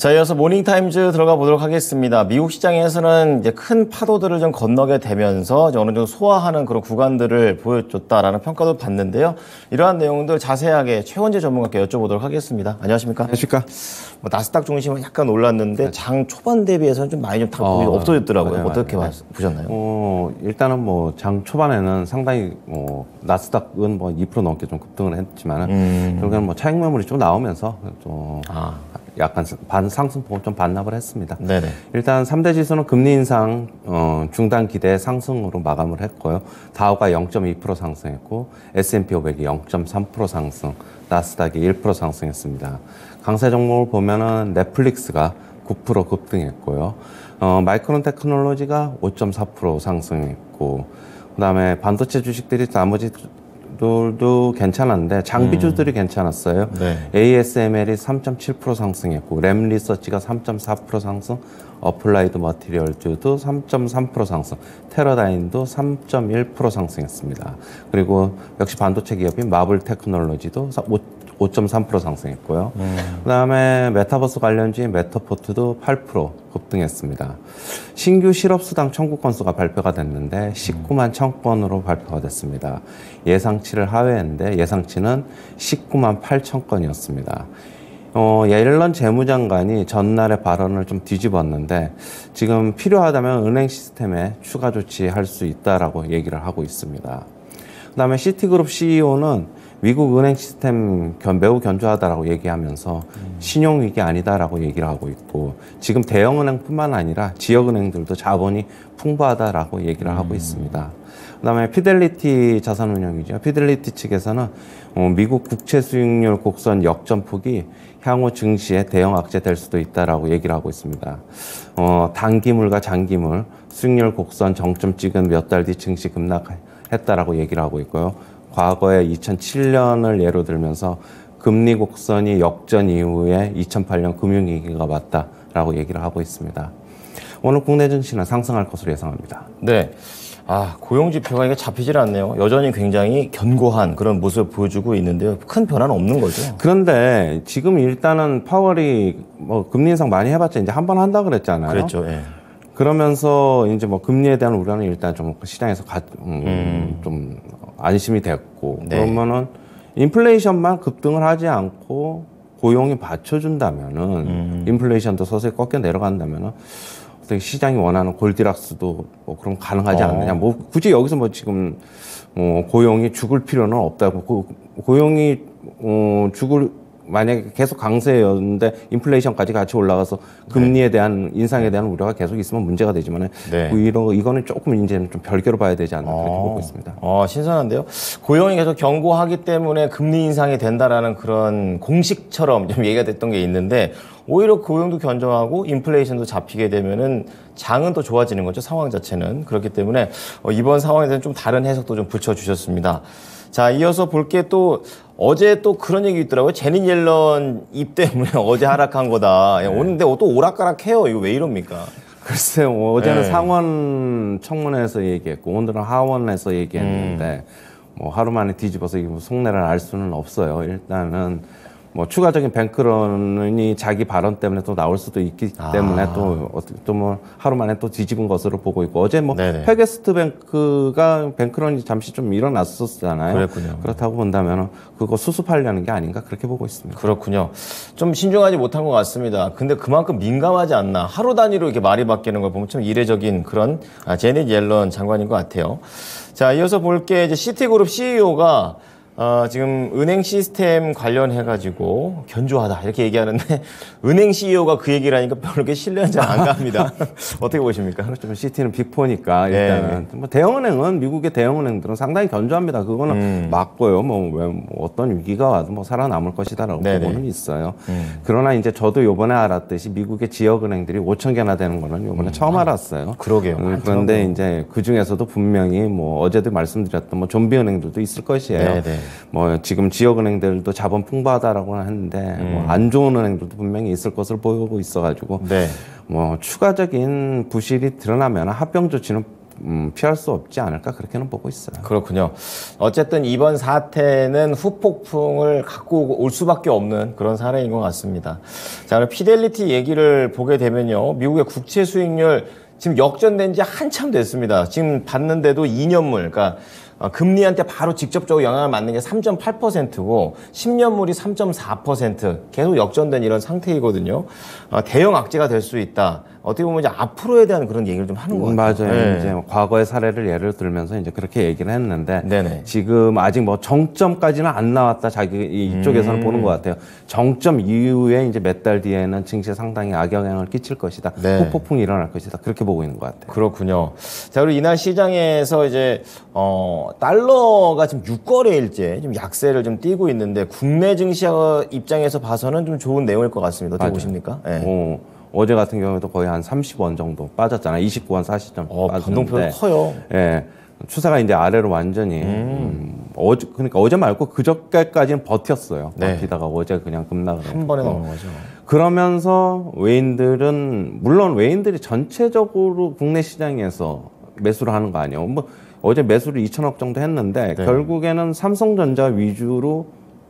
자, 이어서 모닝타임즈 들어가 보도록 하겠습니다. 미국 시장에서는 이제 큰 파도들을 좀 건너게 되면서 이제 어느 정도 소화하는 그런 구간들을 보여줬다라는 평가도 받는데요. 이러한 내용들 자세하게 최원재 전문가께 여쭤보도록 하겠습니다. 안녕하십니까? 안녕하십니까? 뭐 나스닥 중심은 약간 올랐는데 장 초반 대비해서는 좀 많이 좀 탑폭이 없어졌더라고요. 맞아요, 어떻게 맞아요. 보셨나요? 일단은 뭐 장 초반에는 상당히 나스닥은 뭐 2% 넘게 좀 급등을 했지만은 결국에는 뭐 차익 매물이 좀 나오면서 좀 약간 반상승폭을 좀 반납을 했습니다. 네네. 일단 3대 지수는 금리 인상 중단 기대 상승으로 마감을 했고요. 다우가 0.2% 상승했고 S&P 500이 0.3% 상승, 나스닥이 1% 상승했습니다. 강세 종목을 보면은 넷플릭스가 9% 급등했고요. 마이크론 테크놀로지가 5.4% 상승했고, 그다음에 반도체 주식들이 나머지들도 괜찮았는데 장비주들이 괜찮았어요. 네. ASML이 3.7% 상승했고, 램 리서치가 3.4% 상승, 어플라이드 머티리얼즈도 3.3% 상승, 테러다인도 3.1% 상승했습니다. 그리고 역시 반도체 기업인 마블 테크놀로지도 5.3% 상승했고요. 그다음에 메타버스 관련주인 메타포트도 8% 급등했습니다. 신규 실업수당 청구 건수가 발표가 됐는데 19만 1000건으로 발표가 됐습니다. 예상치를 하회했는데 예상치는 19만 8000건이었습니다. 옐런 재무장관이 전날의 발언을 좀 뒤집었는데 지금 필요하다면 은행 시스템에 추가 조치할 수 있다라고 얘기를 하고 있습니다. 그다음에 시티그룹 CEO는 미국 은행 시스템 매우 견조하다라고 얘기하면서 신용위기 아니다라고 얘기를 하고 있고, 지금 대형은행뿐만 아니라 지역은행들도 자본이 풍부하다라고 얘기를 하고 있습니다. 그다음에 피델리티 자산운용이죠. 피델리티 측에서는 미국 국채 수익률 곡선 역전폭이 향후 증시에 대형 악재될 수도 있다라고 얘기를 하고 있습니다. 단기물과 장기물 수익률 곡선 정점 찍은 몇 달 뒤 증시 급락했다라고 얘기를 하고 있고요. 과거에 2007년을 예로 들면서 금리 곡선이 역전 이후에 2008년 금융위기가 왔다라고 얘기를 하고 있습니다. 오늘 국내 증시는 상승할 것으로 예상합니다. 네. 고용지표가 이게 잡히질 않네요. 여전히 굉장히 견고한 그런 모습을 보여주고 있는데요. 큰 변화는 없는 거죠. 그런데 지금 일단은 파월이 뭐 금리 인상 많이 해봤자 이제 한 번 한다 그랬잖아요. 그랬죠. 예. 그러면서 이제 뭐 금리에 대한 우려는 일단 좀 시장에서 좀 안심이 됐고, 네. 그러면은 인플레이션만 급등을 하지 않고 고용이 받쳐준다면은 인플레이션도 서서히 꺾여 내려간다면은 어떻게 시장이 원하는 골디락스도 뭐 그럼 가능하지 않느냐. 뭐 굳이 여기서 뭐 지금 고용이 죽을 필요는 없다고. 고용이 만약에 계속 강세였는데 인플레이션까지 같이 올라가서 금리에 대한 인상에 대한 우려가 계속 있으면 문제가 되지만 네. 이거는 조금 이제는 좀 별개로 봐야 되지 않나 그렇게 보고 있습니다. 신선한데요. 고용이 계속 견고하기 때문에 금리 인상이 된다라는 그런 공식처럼 좀 얘기가 됐던 게 있는데, 오히려 고용도 견조하고 인플레이션도 잡히게 되면은 장은 또 좋아지는 거죠. 상황 자체는. 그렇기 때문에 이번 상황에 대한 좀 다른 해석도 좀 붙여주셨습니다. 자, 이어서 볼 게 또 어제 또 그런 얘기 있더라고요. 제닛 옐런 입 때문에 어제 하락한 거다. 네. 오는데 또 오락가락해요. 이거 왜 이럽니까? 글쎄요. 어제는 네. 상원 청문회에서 얘기했고 오늘은 하원에서 얘기했는데 뭐 하루 만에 뒤집어서 이거 속내를 알 수는 없어요. 일단은 뭐 추가적인 뱅크런이 자기 발언 때문에 또 나올 수도 있기 때문에 또 뭐 하루 만에 또 뒤집은 것으로 보고 있고, 어제 뭐 패게스트 뱅크가 뱅크런이 잠시 좀 일어났었잖아요. 그랬군요. 그렇다고 본다면 그거 수습하려는 게 아닌가 그렇게 보고 있습니다. 그렇군요. 좀 신중하지 못한 것 같습니다. 근데 그만큼 민감하지 않나. 하루 단위로 이렇게 말이 바뀌는 걸 보면 참 이례적인 그런 제닛 옐런 장관인 것 같아요. 자, 이어서 볼 게 이제 시티그룹 CEO가 지금 은행 시스템 관련해가지고 견조하다 이렇게 얘기하는데, 은행 CEO가 그 얘기를 하니까 별로 그렇게 신뢰는 잘 안 갑니다. 어떻게 보십니까? 그렇죠. 시티는 빅4니까 일단은 뭐 대형은행은, 미국의 대형은행들은 상당히 견조합니다. 그거는 맞고요. 뭐 어떤 위기가 와도 뭐 살아남을 것이다라고 보고는 있어요. 그러나 이제 저도 요번에 알았듯이 미국의 지역은행들이 5,000개나 되는 거는 요번에 처음 알았어요. 그러게요. 그런데 이제 그 중에서도 분명히 뭐 어제도 말씀드렸던 뭐 좀비 은행들도 있을 것이에요. 뭐 지금 지역은행들도 자본 풍부하다라고 하는데 뭐 안 좋은 은행들도 분명히 있을 것을 보고 있어가지고 뭐 추가적인 부실이 드러나면 합병 조치는 피할 수 없지 않을까 그렇게는 보고 있어요. 그렇군요. 어쨌든 이번 사태는 후폭풍을 갖고 올 수밖에 없는 그런 사례인 것 같습니다. 자, 그럼 피델리티 얘기를 보게 되면요. 미국의 국채 수익률 지금 역전된 지 한참 됐습니다. 지금 봤는데도 2년물, 그러니까 금리한테 바로 직접적으로 영향을 받는 게 3.8%고 10년물이 3.4% 계속 역전된 이런 상태이거든요. 대형 악재가 될 수 있다. 어떻게 보면 이제 앞으로에 대한 그런 얘기를 좀 하는 것 같아요. 맞아요. 네. 이제 과거의 사례를 예를 들면서 이제 그렇게 얘기를 했는데 네네. 지금 아직 뭐 정점까지는 안 나왔다. 자기 이쪽에서는 보는 것 같아요. 정점 이후에 이제 몇 달 뒤에는 증시에 상당히 악영향을 끼칠 것이다. 네. 후폭풍이 일어날 것이다. 그렇게 보고 있는 것 같아요. 그렇군요. 자, 그리고 이날 시장에서 이제 달러가 지금 6거래일째 좀 약세를 좀 띄고 있는데 국내 증시 입장에서 봐서는 좀 좋은 내용일 것 같습니다. 어떻게 맞아요. 보십니까? 네. 어제 같은 경우에도 거의 한 30원 정도 빠졌잖아요. 29원 40점 빠졌는데. 변동폭이 커요. 예. 추세가 이제 아래로 완전히 그러니까 어제 말고 그저께까지는 버텼어요. 네. 버티다가 어제 그냥 급락을 한 번에 나오는 거죠. 그러면서 외인들은 물론 외인들이 전체적으로 국내 시장에서 매수를 하는 거 아니에요. 뭐 어제 매수를 2천억 정도 했는데 네. 결국에는 삼성전자 위주로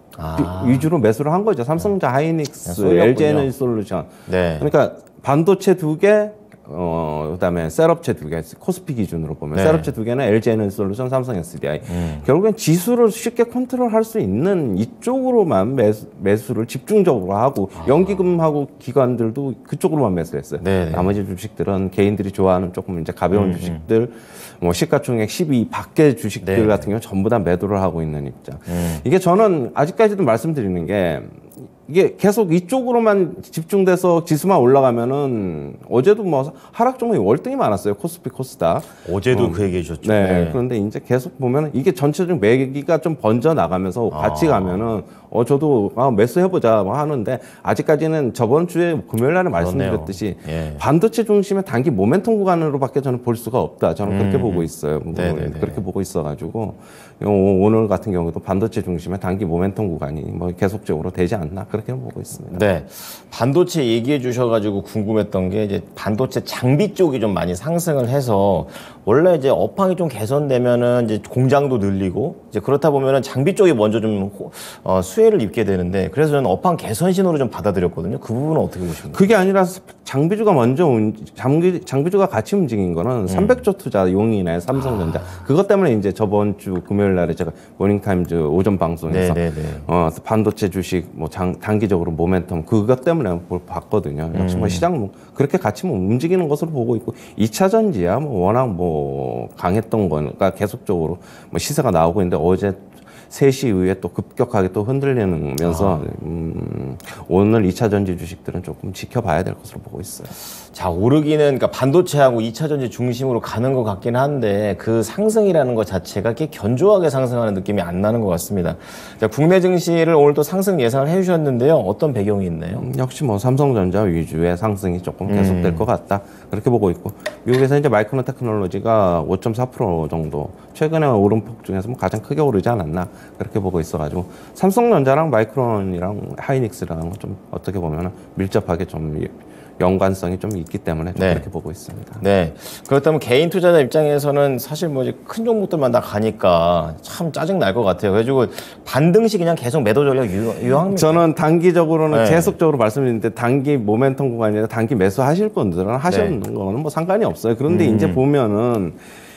매수를 한 거죠. 삼성전자, 하이닉스, LG 에너지 솔루션. 네. 그러니까 반도체 2개, 그다음에 셀업체 2개, 코스피 기준으로 보면 네. 셀업체 2개는 LG 에너지 솔루션, 삼성 SDI. 결국엔 지수를 쉽게 컨트롤할 수 있는 이쪽으로만 매수를 집중적으로 하고 연기금하고 기관들도 그쪽으로만 매수했어요. 네네. 나머지 주식들은 개인들이 좋아하는 조금 이제 가벼운 주식들, 뭐 시가총액 12 밖의 주식들 네네. 같은 경우 전부 다 매도를 하고 있는 입장. 이게 저는 아직까지도 말씀드리는 게 이게 계속 이쪽으로만 집중돼서 지수만 올라가면은 어제도 뭐 하락 종목이 월등히 많았어요. 코스피, 코스닥. 어제도 그 얘기 해주셨죠. 네. 그런데 이제 계속 보면 이게 전체적 매기가 좀 번져 나가면서 같이 가면은 저도 매수해보자 뭐 하는데 아직까지는 저번 주에 금요일 날에 말씀드렸듯이 예. 반도체 중심의 단기 모멘텀 구간으로밖에 저는 볼 수가 없다. 저는 그렇게 보고 있어요. 그렇게 보고 있어가지고 오늘 같은 경우도 반도체 중심의 단기 모멘텀 구간이 뭐 계속적으로 되지 않나 그렇게 보고 있습니다. 네. 반도체 얘기해 주셔가지고 궁금했던 게 이제 반도체 장비 쪽이 좀 많이 상승을 해서 원래 이제 업황이 좀 개선되면은 이제 공장도 늘리고 이제 그렇다 보면은 장비 쪽이 먼저 좀 수혜를 입게 되는데 그래서 저는 업황 개선 신호로 좀 받아들였거든요. 그 부분은 어떻게 보십니까? 그게 아니라 장비주가 먼저 장비주가 같이 움직인 거는 300조 투자 용인의 삼성전자 그것 때문에 이제 저번 주 금요일 날에 제가 모닝타임즈 오전 방송에서 반도체 주식 뭐 단기적으로 모멘텀 그것 때문에 봤거든요. 역시 뭐 시장 뭐 그렇게 같이 뭐 움직이는 것으로 보고 있고 2차 전지야 뭐 워낙 뭐 강했던 거니까 계속적으로 뭐 시세가 나오고 있는데 어제 3시 이후에 또 급격하게 또 흔들리면서 오늘 2차 전지 주식들은 조금 지켜봐야 될 것으로 보고 있어요. 자, 오르기는 그러니까 반도체하고 2차 전지 중심으로 가는 것 같긴 한데 그 상승이라는 것 자체가 이렇게 견조하게 상승하는 느낌이 안 나는 것 같습니다. 자, 국내 증시를 오늘 또 상승 예상을 해주셨는데요. 어떤 배경이 있나요? 역시 뭐 삼성전자 위주의 상승이 조금 계속될 것 같다. 그렇게 보고 있고 미국에서 이제 마이크론 테크놀로지가 5.4% 정도 최근에 오름폭 중에서 뭐 가장 크게 오르지 않았나 그렇게 보고 있어가지고 삼성전자랑 마이크론이랑 하이닉스랑 좀 어떻게 보면 밀접하게 좀 연관성이 좀 있기 때문에 좀 그렇게 보고 있습니다. 네. 그렇다면 개인 투자자 입장에서는 사실 뭐 이제 큰 종목들만 다 가니까 참 짜증 날 것 같아요. 그래가지고 반등시 그냥 계속 매도 전략 유효합니다. 저는 단기적으로는 계속적으로 말씀드리는데 단기 모멘텀 구간이나 단기 매수하실 분들은 하시는 거는 뭐 상관이 없어요. 그런데 이제 보면은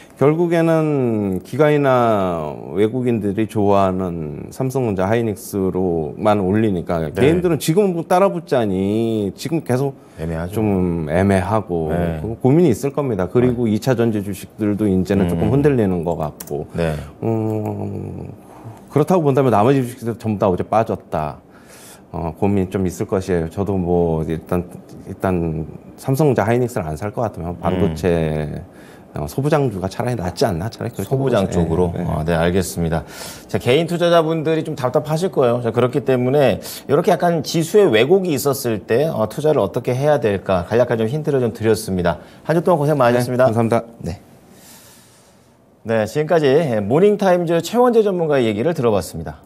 결국에는 기관이나 외국인들이 좋아하는 삼성전자 하이닉스로만 올리니까 개인들은 지금 따라 붙자니 지금 계속 애매하죠. 좀 애매하고 고민이 있을 겁니다. 그리고 2차 전지 주식들도 이제는 조금 흔들리는 것 같고 그렇다고 본다면 나머지 주식들 전부 다 어제 빠졌다. 고민이 좀 있을 것이에요. 저도 뭐 일단 삼성전자 하이닉스를 안 살 것 같으면 반도체 소부장주가 차라리 낫지 않나? 차라리 소부장 쪽으로. 네, 알겠습니다. 자, 개인 투자자분들이 좀 답답하실 거예요. 자, 그렇기 때문에 이렇게 약간 지수에 왜곡이 있었을 때 투자를 어떻게 해야 될까 간략한 좀 힌트를 좀 드렸습니다. 한 주 동안 고생 많으셨습니다. 감사합니다. 네, 지금까지 모닝타임즈 최원재 전문가의 얘기를 들어봤습니다.